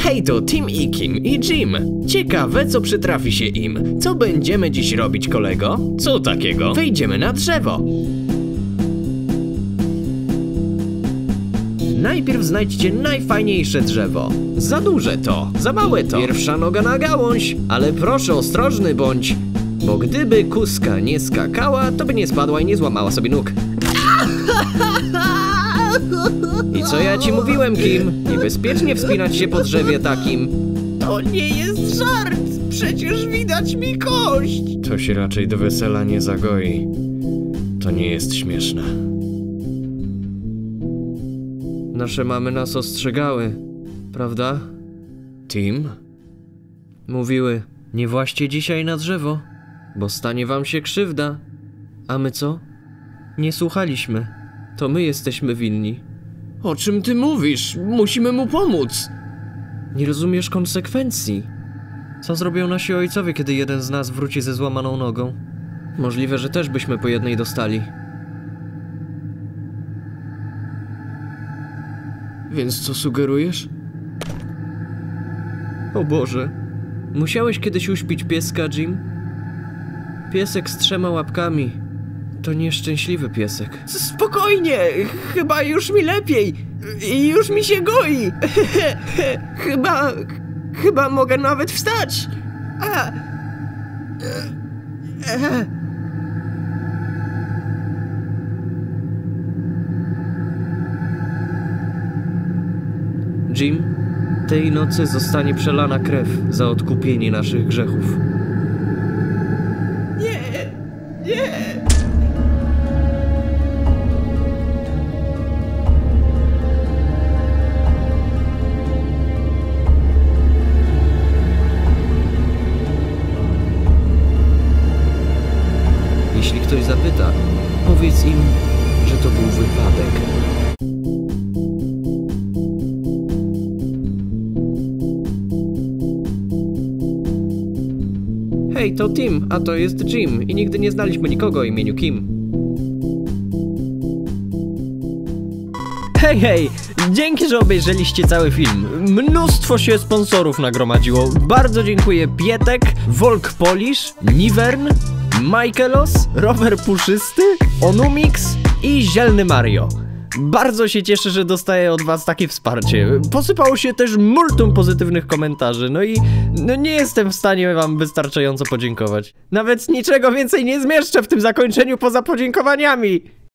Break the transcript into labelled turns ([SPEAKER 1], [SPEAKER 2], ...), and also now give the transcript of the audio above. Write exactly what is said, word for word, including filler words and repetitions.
[SPEAKER 1] Hej, to Tim i Kim i Jim. Ciekawe, co przytrafi się im. Co będziemy dziś robić, kolego? Co takiego? Wejdziemy na drzewo. Najpierw znajdźcie najfajniejsze drzewo. Za duże to, za małe to. Pierwsza noga na gałąź, ale proszę ostrożny bądź, bo gdyby kuska nie skakała, to by nie spadła i nie złamała sobie nóg. I co ja ci mówiłem, Kim? Niebezpiecznie wspinać się po drzewie takim.
[SPEAKER 2] To nie jest żart! Przecież widać mi kość!
[SPEAKER 1] To się raczej do wesela nie zagoi. To nie jest śmieszne. Nasze mamy nas ostrzegały, prawda? Tim? Mówiły, nie właźcie dzisiaj na drzewo, bo stanie wam się krzywda. A my co? Nie słuchaliśmy. To my jesteśmy winni. O czym ty mówisz? Musimy mu pomóc. Nie rozumiesz konsekwencji. Co zrobią nasi ojcowie, kiedy jeden z nas wróci ze złamaną nogą? Możliwe, że też byśmy po jednej dostali. Więc co sugerujesz? O Boże. Musiałeś kiedyś uśpić pieska, Jim? Piesek z trzema łapkami. To nieszczęśliwy piesek.
[SPEAKER 2] Spokojnie, chyba już mi lepiej. I już mi się goi. Chyba... Chyba mogę nawet wstać. A...
[SPEAKER 1] Jim, tej nocy zostanie przelana krew za odkupienie naszych grzechów.
[SPEAKER 2] Nie, nie.
[SPEAKER 1] Jeśli ktoś zapyta, powiedz im, że to był wypadek. Hej, to Tim, a to jest Jim i nigdy nie znaliśmy nikogo o imieniu Kim. Hej, hej! Dzięki, że obejrzeliście cały film. Mnóstwo się sponsorów nagromadziło. Bardzo dziękuję Pietek, Volk Polish, Nivern, Michaelos, Rower Puszysty, Onumix i Zielny Mario. Bardzo się cieszę, że dostaję od was takie wsparcie. Posypało się też multum pozytywnych komentarzy, no i no nie jestem w stanie wam wystarczająco podziękować. Nawet niczego więcej nie zmieszczę w tym zakończeniu poza podziękowaniami.